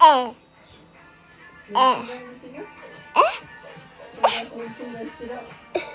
Eh. You learn to sing us? Eh. So that means you sit up.